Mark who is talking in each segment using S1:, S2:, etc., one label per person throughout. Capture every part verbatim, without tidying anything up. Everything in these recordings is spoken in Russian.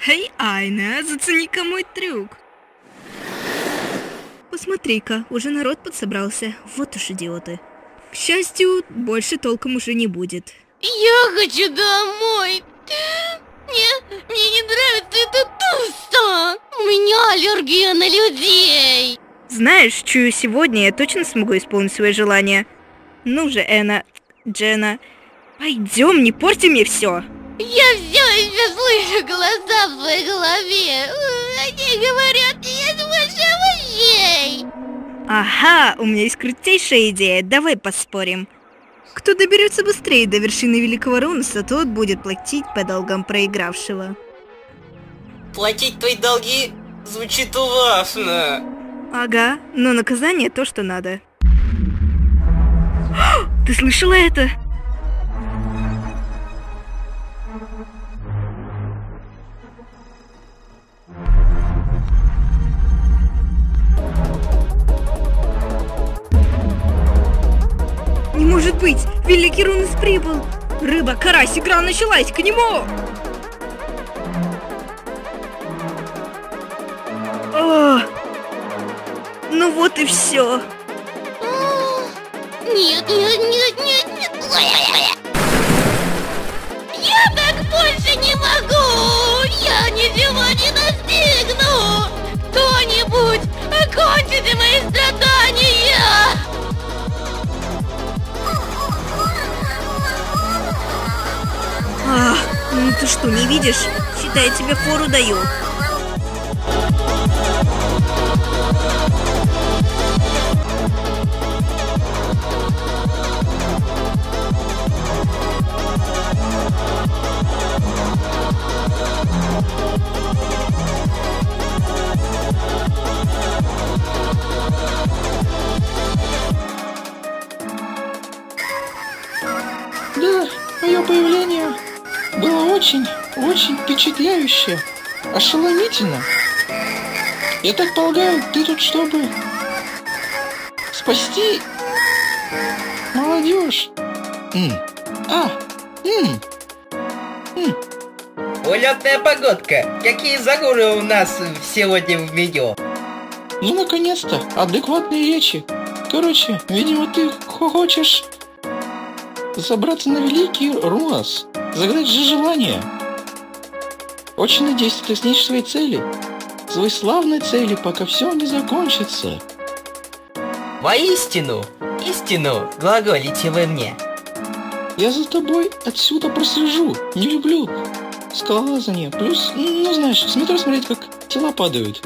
S1: Эй, Айна, зацени-ка мой трюк. Посмотри-ка, уже народ подсобрался. Вот уж идиоты. К счастью, больше толком уже не будет.
S2: Я хочу домой. Мне, мне не нравится это туса. У меня аллергия на людей.
S1: Знаешь, чую, сегодня я точно смогу исполнить свои желания. Ну же, Эна, Джена, пойдем, не порти мне все.
S2: Я все еще слышу голоса в своей голове. Они говорят, нет больше мужей.
S1: Ага, у меня есть крутейшая идея, давай поспорим. Кто доберется быстрее до вершины Великого Рунуса, тот будет платить по долгам проигравшего.
S3: Платить твои долги звучит ужасно.
S1: Ага, но наказание то, что надо. Ты слышала это? Не может быть! Великий Рунус прибыл! Рыба, карась, игра началась! К нему! О! Ну вот и все.
S2: Нет, нет, нет, нет, нет. Я так больше не могу. Я ничего не достигну. Кто-нибудь, окончите мои страдания.
S1: А, ну ты что, не видишь? Считай, я тебе фору даю.
S4: Да, мое появление было очень, очень впечатляюще, ошеломительно. Я так полагаю, ты тут чтобы спасти молодежь. М. А, м. М.
S3: Улетная погодка. Какие загулы у нас сегодня в меню?
S4: Ну, наконец-то, адекватные речи. Короче, видимо, ты хочешь забраться на Великий Рунус, загадать же желание. Очень надеюсь, ты достигнешь своей цели. Своей славной цели, пока все не закончится.
S3: Воистину, истину глаголите вы мне.
S4: Я за тобой отсюда прослежу. Не люблю скалолазание. Плюс, ну знаешь, с метро смотреть, как тела падают.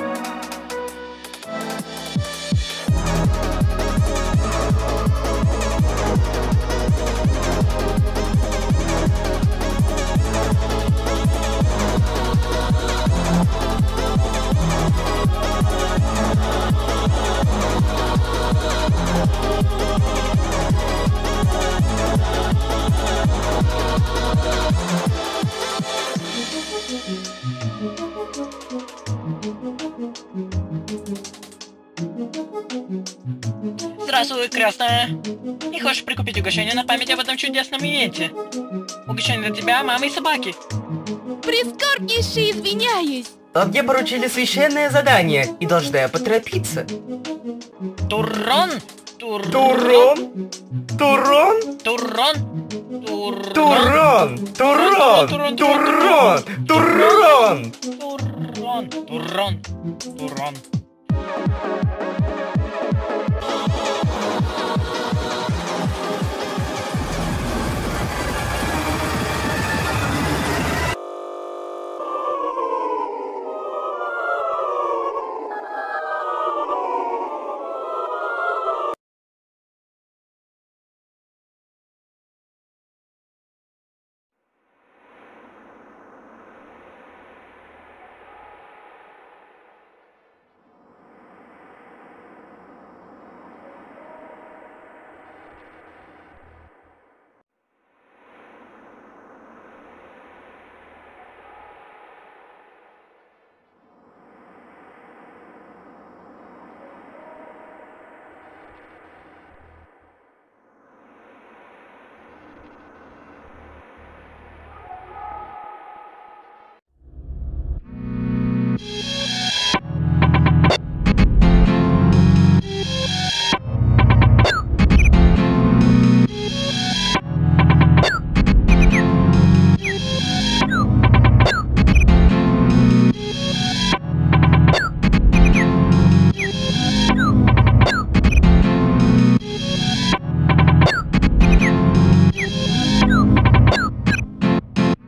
S5: Здравствуй, крестная. Не хочешь прикупить угощение на память об этом чудесном ивенте? Угощение для тебя, мамы и собаки.
S2: Прискорбнейше извиняюсь.
S3: Но мне поручили священное задание, и должна я поторопиться.
S5: Туррон? Тур...
S3: Турон? Турон?
S5: Туррон?
S3: Турон! Турон! Турон! Турон!
S5: Туррон! Туррон! Туррон!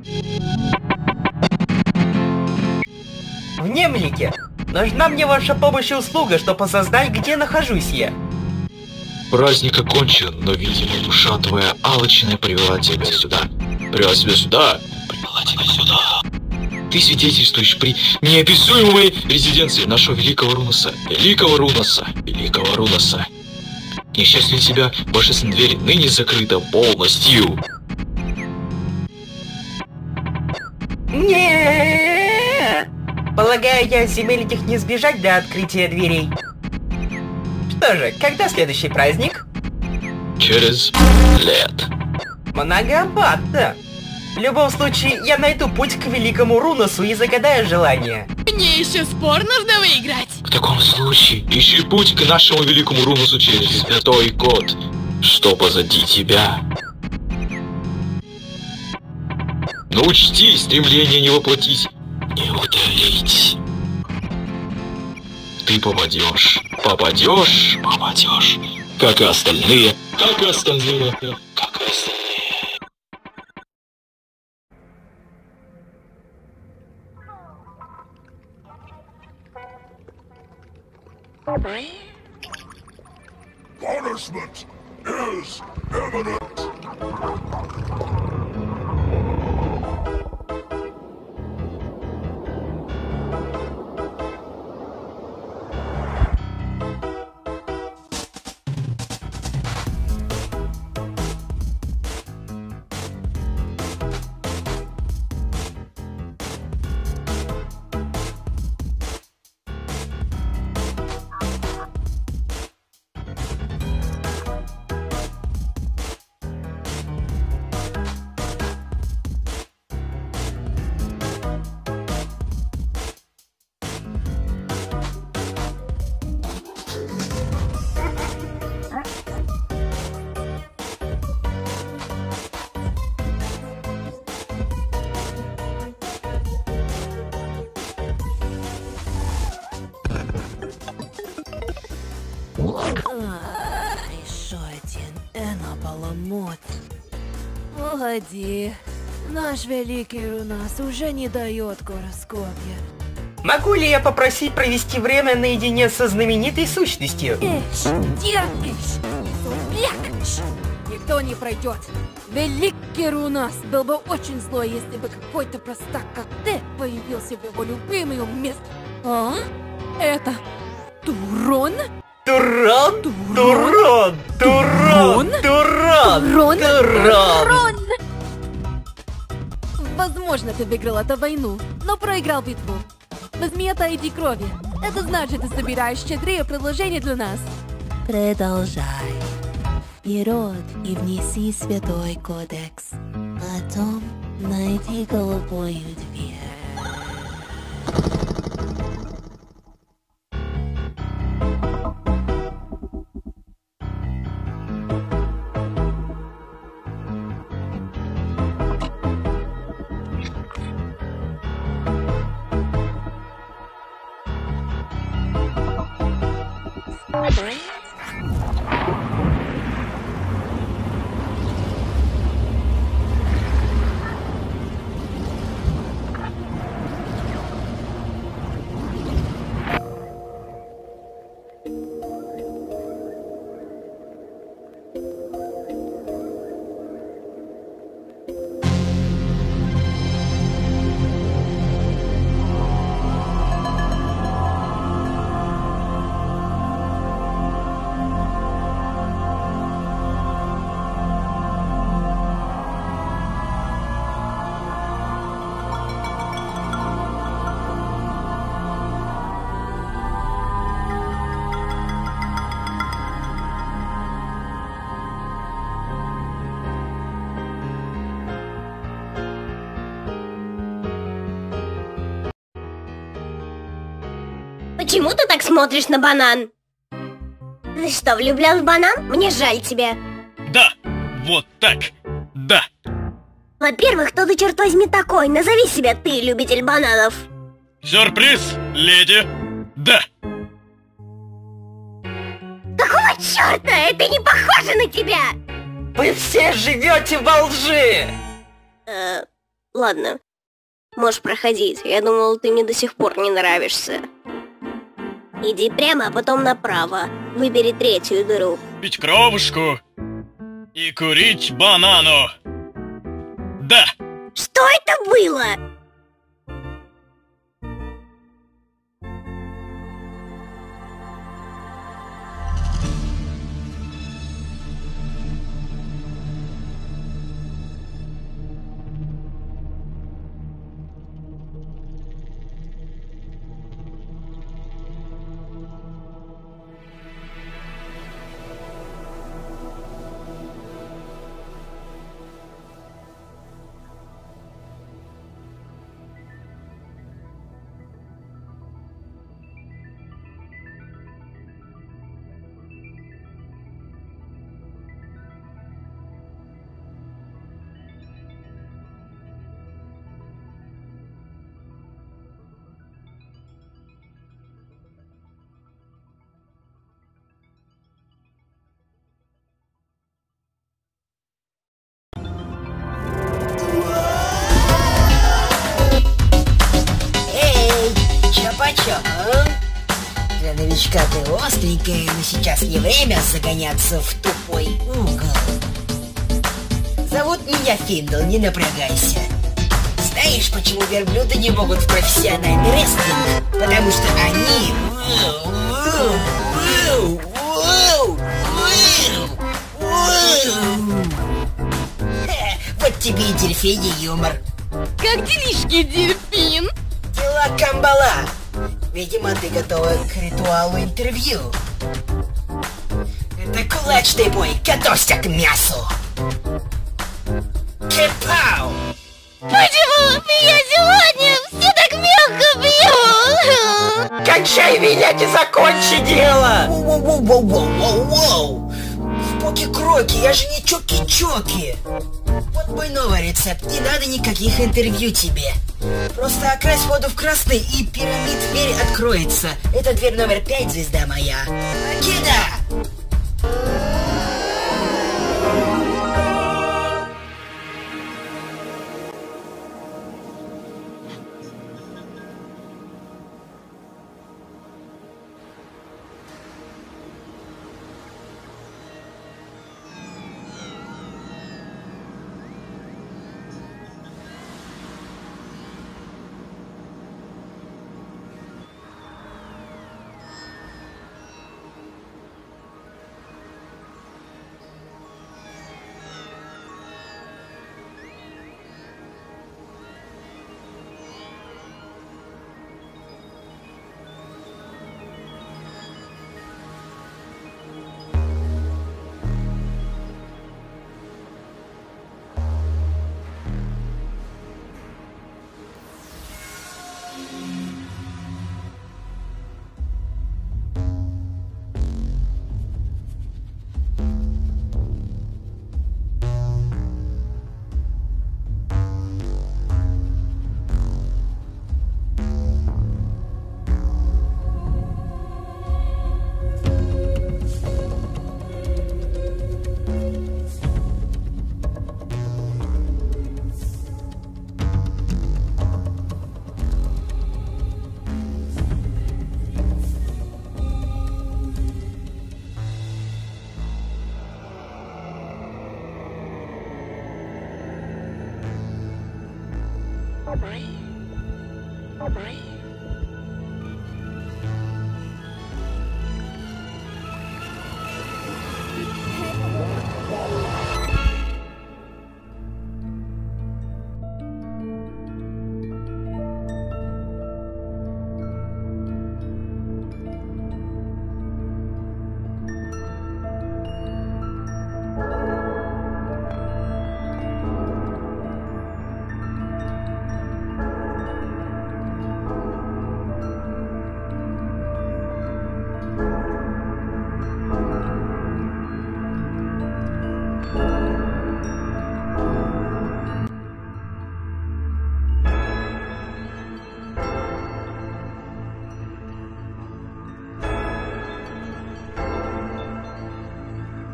S3: Внемлите! Нужна мне ваша помощь и услуга, чтобы осознать, где нахожусь я.
S4: Праздник окончен, но, видимо, душа твоя алчная привела тебя сюда. Привела тебя сюда? Привела тебя сюда. Ты свидетельствуешь при неописуемой резиденции нашего великого Рунаса. Великого Рунаса. Великого Рунаса. К несчастью тебя, божественная дверь ныне закрыта полностью.
S3: Нет! Полагаю, я земель этих не сбежать до открытия дверей. Что же, когда следующий праздник?
S4: Через лет.
S3: Многовато. В любом случае, я найду путь к великому Рунасу и загадаю желание.
S2: Мне еще спор нужно выиграть.
S4: В таком случае, ищи путь к нашему великому Рунасу через святой код, что позади тебя. Но учти, стремление не воплотить, не удалить. Ты попадешь, попадешь, попадешь, как и остальные, как и остальные, как и остальные.
S6: Punishment is imminent.
S7: Еще один Энополомот. Погоди, наш великий Рунас уже не дает гороскопия.
S3: Могу ли я попросить провести время наедине со знаменитой сущностью?
S7: Ишь, терпишь, сублякаешь. Никто не пройдет. Великий Рунас был бы очень злой, если бы какой-то простак, как ты, появился в его любимом месте. А? Это Турон?
S3: Турон? Турон! Турон! Турон!
S7: Турон?
S3: Турон!
S7: Возможно, ты выиграл эту войну, но проиграл битву. Возьми это и иди крови. Это значит, ты собираешь щедрее предложения для нас. Продолжай. Вперед и внеси святой кодекс. Потом найди голубую дверь.
S2: Почему ты так смотришь на банан? Ты что, влюблен в банан? Мне жаль тебя.
S5: Да, вот так, да.
S2: Во-первых, кто ты, черт возьми, такой? Назови себя ты, любитель бананов.
S5: Сюрприз, леди, да.
S2: Какого черта? Это не похоже на тебя!
S3: Вы все живете во лжи!
S2: Э,
S8: Ладно. Можешь проходить. Я думал, ты мне до сих пор не нравишься. Иди прямо, а потом направо. Выбери третью дыру.
S5: Пить кровушку и курить банану. Да!
S8: Что это было?
S3: Для новичка ты остренькая, но сейчас не время загоняться в тупой угол. Зовут меня Финдл, не напрягайся. Знаешь, почему верблюды не могут в профессиональный рестлинг? Потому что они... Вот тебе и дельфиний юмор.
S2: Как делишки, дельфин?
S3: Дела камбала. Видимо, ты готова к ритуалу интервью. Это кулачный бой. Готовься к мясу. Кипау!
S2: Почему меня сегодня все так мягко бьют?
S3: Кончай вилять и закончи дело! Воу-воу-воу-воу-воу-воу! В поки-кроки, я же не чоки-чоки! Вот мой новый рецепт, не надо никаких интервью тебе. Просто окрась воду в красный, и пирамид в мире откроется. Это дверь номер пять, звезда моя. Кида!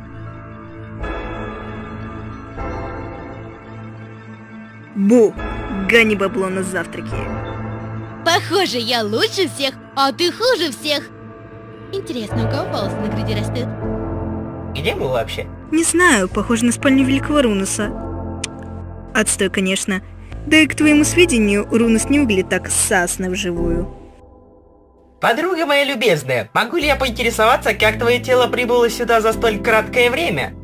S1: Бу, гони бабло на завтраки.
S2: Похоже, я лучше всех, а ты хуже всех. Интересно, у кого волосы на груди растут?
S3: Где мы вообще?
S1: Не знаю, похоже на спальню Великого Рунуса. Отстой, конечно. Да и к твоему сведению, Рунус не выглядит так сасно вживую.
S3: Подруга моя любезная, могу ли я поинтересоваться, как твое тело прибыло сюда за столь краткое время?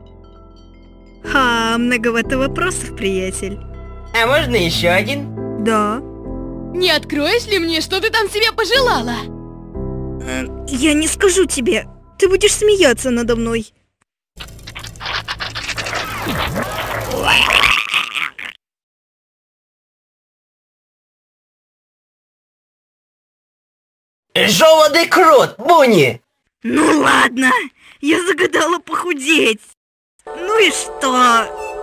S1: Ха, многовато вопросов, приятель.
S3: А можно еще один?
S1: Да.
S2: Не откроешь ли мне, что ты там себе пожелала?
S1: Э, я не скажу тебе. Ты будешь смеяться надо мной.
S3: Жёванный крот, Бонни!
S1: Ну ладно, я загадала похудеть. Ну и что?